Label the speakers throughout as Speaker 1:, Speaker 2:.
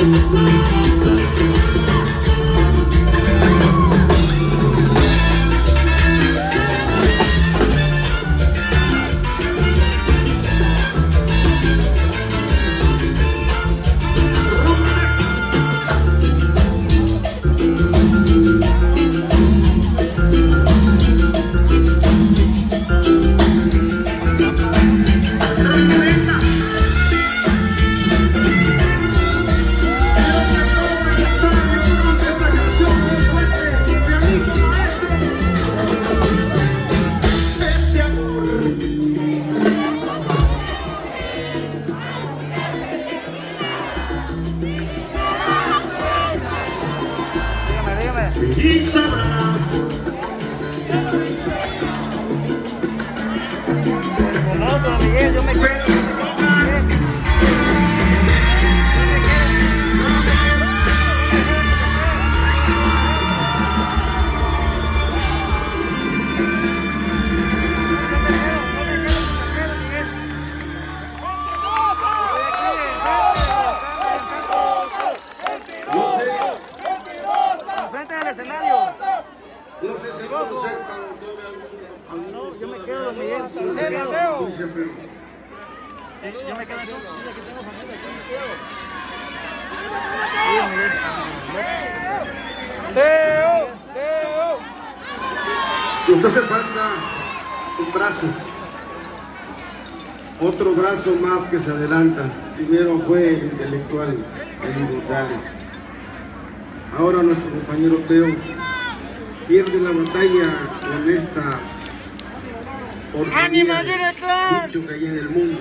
Speaker 1: Y sabrás.
Speaker 2: Conozco, Miguel, yo me quiero.
Speaker 1: No sé si concertan
Speaker 2: No, yo me quedo, Miguel.
Speaker 1: Yo me quedo
Speaker 2: Yo me quedo aquí. Aquí tengo familia, yo me quedo.
Speaker 1: Y usted hace falta un brazo, otro brazo más que se adelanta. Primero fue el intelectual, Eli González. Ahora nuestro compañero Teo pierde la batalla con esta porquería de bicho que hay en el mundo.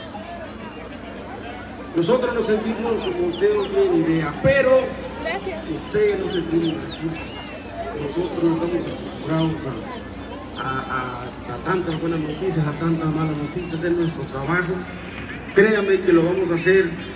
Speaker 1: Nosotros nos sentimos como usted no tiene idea, pero ustedes no se tienen aquí. Nosotros estamos acostumbrados a tantas buenas noticias, a tantas malas noticias, es nuestro trabajo. Créanme que lo vamos a hacer